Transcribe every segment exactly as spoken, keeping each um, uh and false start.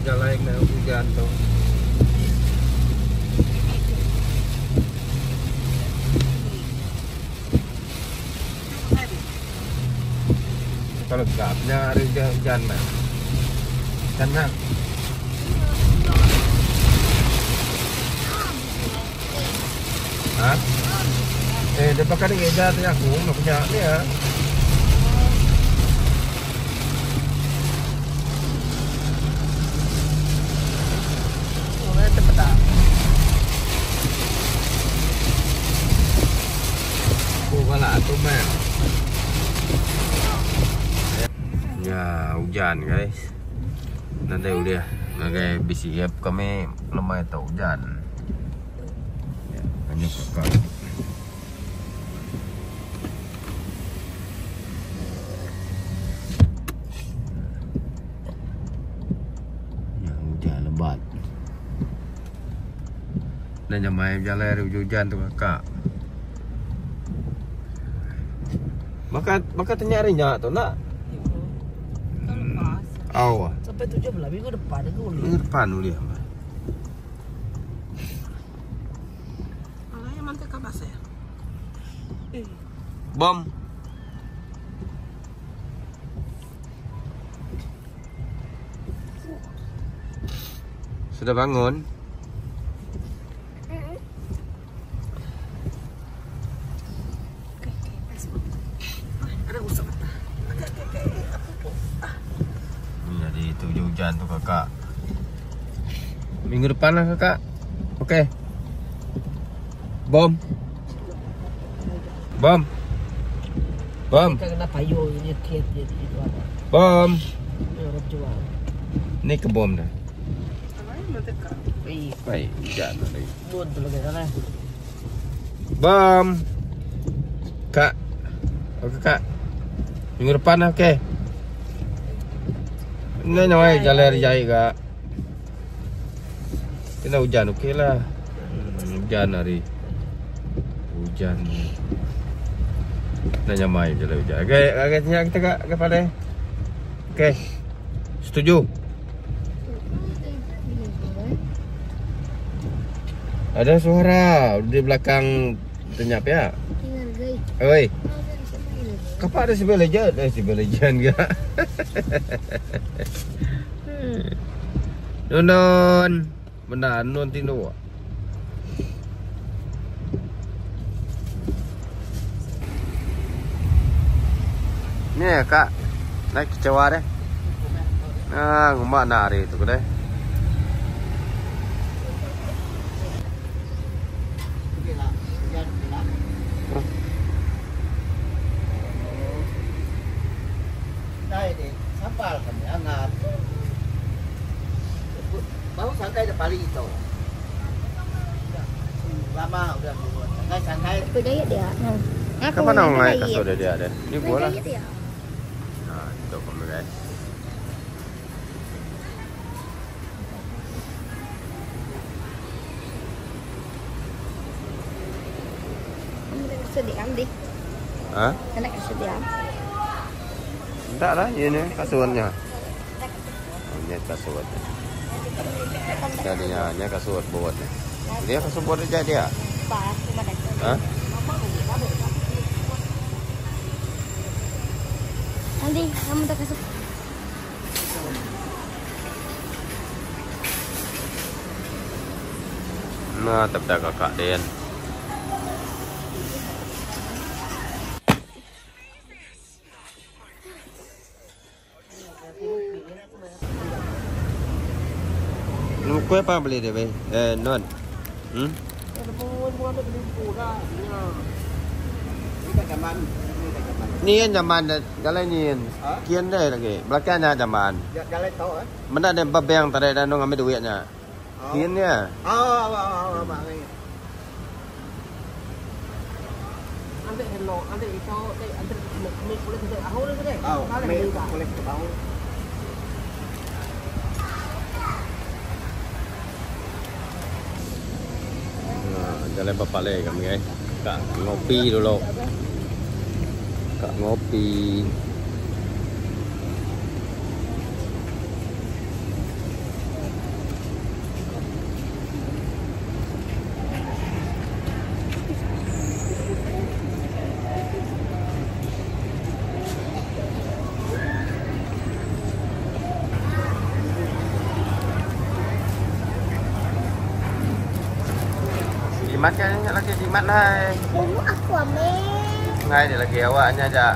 jalan yang hujan tuh. Kalau gapnya hari hujan mah. Tenang. Hah? Eh, dia pakai ni eja tu aku nak punya ni ya. Oh, cepat tak? Aku kalah tu mah. Ya, hujan guys. Nanti udah sebagai B C F kami lemah atau hujan. Ya, hanya kakak. Ya, hujan lebat. Dan jamai jalan hujan tu kakak. Maka maka ternyarinya tu nak. Oh. Sampai tujuh belas minggu depan ke boleh. Minggu depan boleh. Ah, yang mantek apa sih? Bom. Sudah bangun? Ada usap mata. Jadi itu hujan tu kakak. Minggu depan lah kakak. Okey. Bom. Bom. Bom. Kena payung ini tiap jadi itu apa? Bom. Orang jual. Ni ke bom dah. Baik. Baik, hujan lagi. Bun tu lagi sana. Bom. Kak. Okey kak. Minggu depan lah okey. Ini namanya jalan jahit kak. Kena hujan okey lah. Hmm, hujan hari. Hujan. Nak nyamai jalan hujan. Okey, okey tanya kita kak kepada. Okey. Setuju? Ada suara di belakang tenyap ya. Oi. Kapak ada sebelah legend, eh sebelah legend ke? Non, benar non tino. Ni ya kak, naik kecewa deh. Ah, ngumak nari itu deh. Kapal kami hangat. Baru santai dah paling itu. Lama udah buat. Santai santai. Aku dia dia. Nah. Kapan nak naik kasut dia dia ada? Ni bola. Dia. Nah, itu kamu guys. Kamu nak kasut dia ambil. Hah? Nak kasut dia. Tak lah, ini kasutnya. Ini kasut. Jadinya, ini kasut buat. Dia kasut buat dia dia. Pas cuma dah. Hah? Nanti kamu tak kasut. Nah, tapi dah kakak Den. Lu kue apa beli dia, Bay? Eh, non. Hmm? Ni kan zaman jalan ni kan. Kian dah lagi. Belakangnya zaman. Jalan tahu eh? Mana ada babeng tadi dah nong ambil duitnya. Kian dia. Oh, oh, oh, oh, bang. Ante hello, ante itu, ante me boleh kita ahul ke deh? Oh, me boleh kita ahul. Jalan bapak leh kami guys. Kak ngopi dulu. Kak ngopi. Jimat kan lagi jimat lah. Dulu aku ambil. Ngai dia lagi awaknya aja.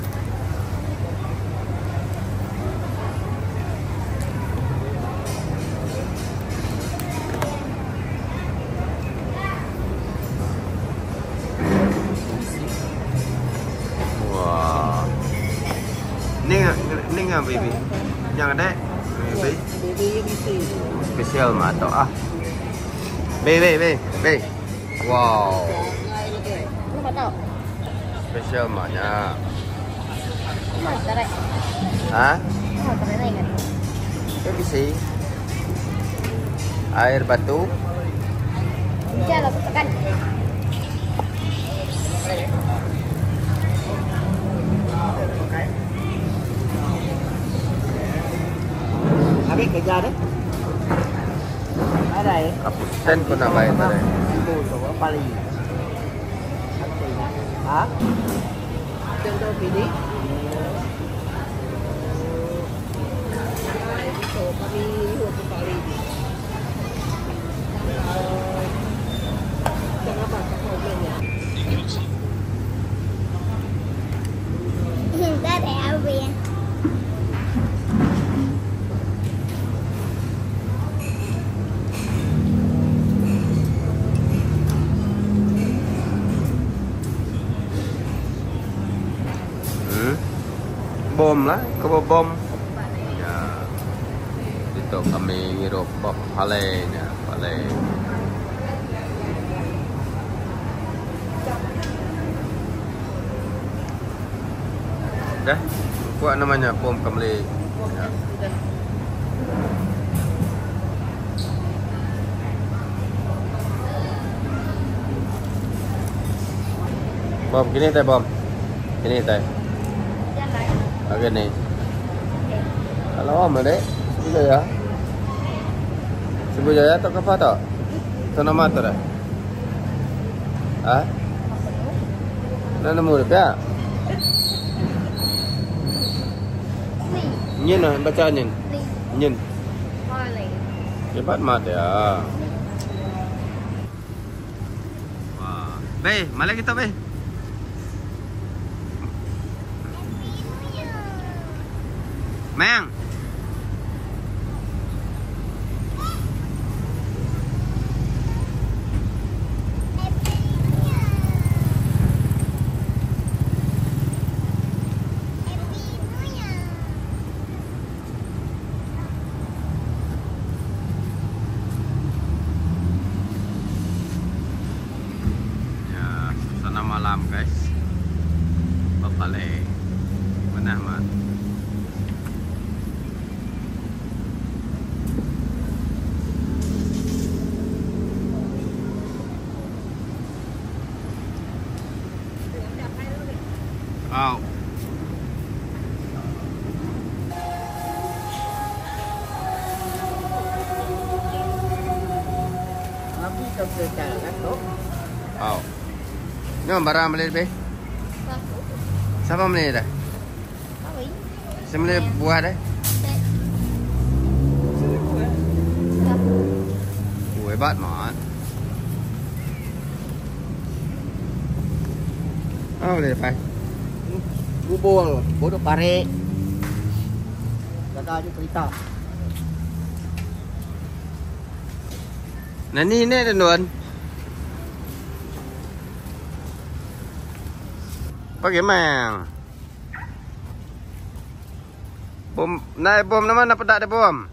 Wah. Ni ni ngah baby. Yang ada baby. Baby yang isi. Spesial mah atau ah. Baby baby baby. Wow. Lu mau tahu? Spesial mahnya. Mau tarik? Hah? Mau tarik lagi kan? Itu bisa. Air batu. Bisa lah tekan. Habis kerja deh. Ada ya? Kapustan pun nak bayar tadi. Ibu tu paling. Ha? Contoh pilih. So kami dua kali. Jangan apa problemnya. Enggak ada apa ya? Bom lah, kebo bom. Ya, itu kami ngirup bom palenya, pale. Dah, kuat namanya bom kembali. Ya. Bom, gini teh bom, gini teh. Oke nih. Halo, Om Dek. Sudah ya? Subuh jaya atau apa tak? Itu nama tu dah. Ah? Dah nemu dah. Nyin lah baca nyin. Nyin. Cepat mat ya. Wah. Be, mana kita be? Mang. Ya, suasana malam guys. Papale. Mana mat? Wow. Habis dah kerja kan tu. Wow. Ni barang beli be? Siapa beli dah? Tahu ini. Saya beli buah dah. Oh, hebat mat. Oh, boleh dapat. Bubul, bodoh pare. Jaga aja cerita. Nah ni ni tuan. Pakai mang. Bom, naik bom nama nak pedak ada bom.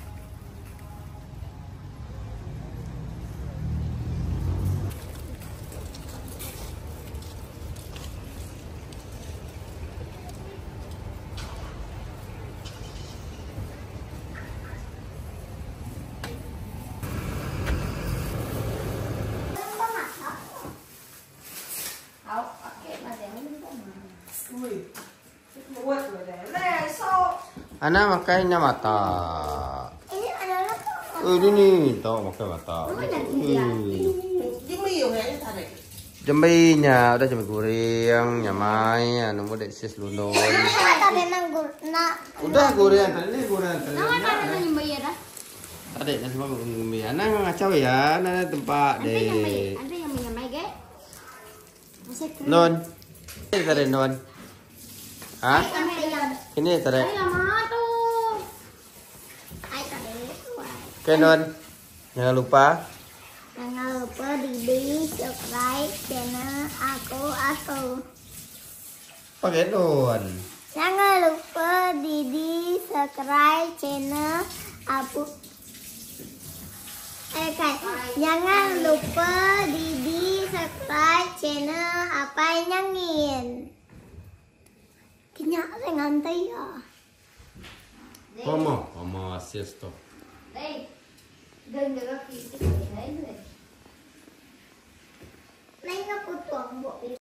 Anak makainya mata. Ini adalah Oh, ini nih, tahu makai mata. Jembi yo he tadi. Jembinya udah jembi goreng, nyamai, anu mau dek sis lundon. tadi nanggur nak. Udah goreng tadi, goreng tadi. Nama tadi nyembah ya dah. Tadi semua ngombe. Anak ngacau ya, anak tempat deh. Ada yang Non. Ini tadi non. Hah? Ay, Ini tadi. lama tuh. Ay, tadi. Oke non. Jangan lupa. Jangan lupa di subscribe channel aku aku. Pakai non. Jangan lupa di subscribe channel aku. Eh kan, jangan lupa di subscribe channel apa nyangin. Kenyak dengan ya. Mama, mama siesta. Đây, gần được thì cái đấy. Lấy cái của tuần bộ